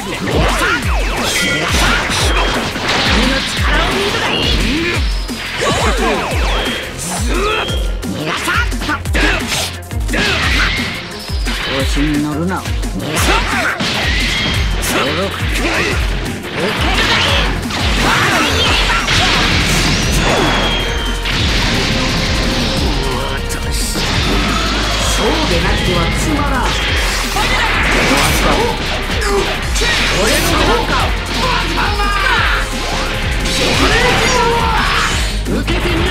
調子に乗るな。そうでなくてはつまらん。俺の番か。受けてみな。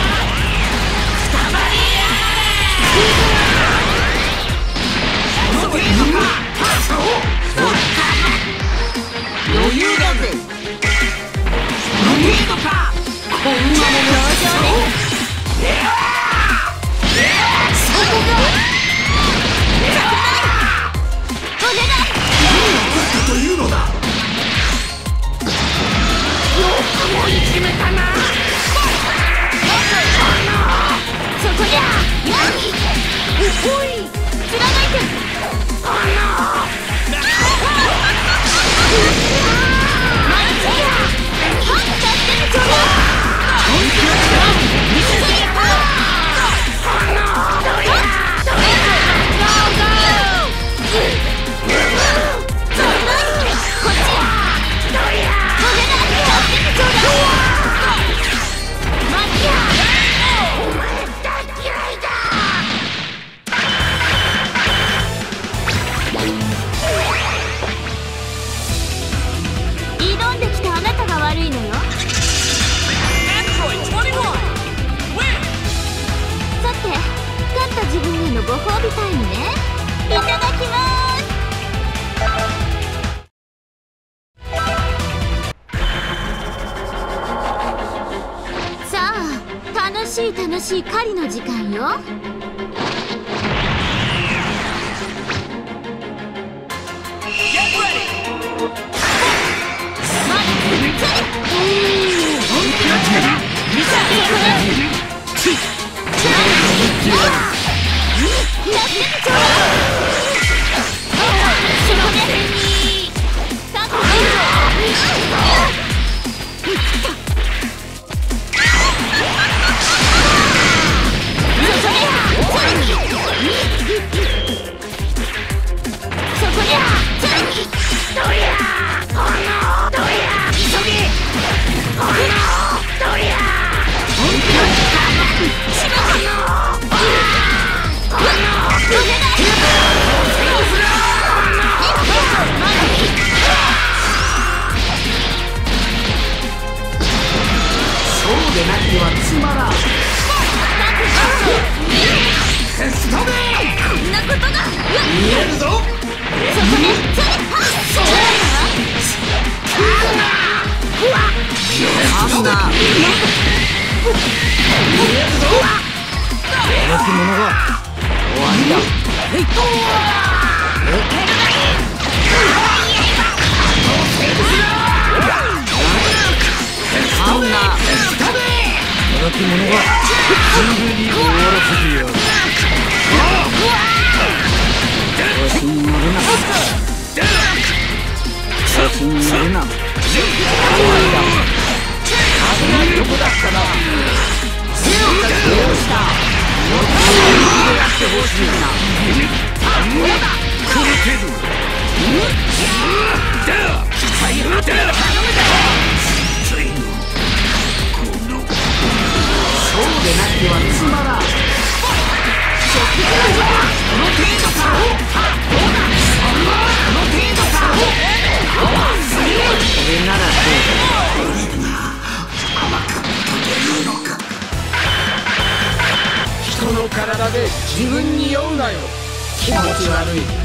余裕だぜ。余裕とか。こんなもの上々で。そこが。お願い。何をというのだ。よくもいじめたな。そこじゃ。おい。貫いて。ご褒美タイムね。いただきます。さあ、楽しい狩りの時間よ。でなくてはつまらん。こんなことが見えるぞ。そこでの着物が終わりだ。この着物がすぐに終わらせてやる。調子に乗るな。調子に乗るな。どこだったな。手を貸してよした。もっとやってほしいな。この程度そうでなくてはつまらん。この程度か。それならどうだ。甘かったというのか。人の体で自分に酔うなよ。気持ち悪い。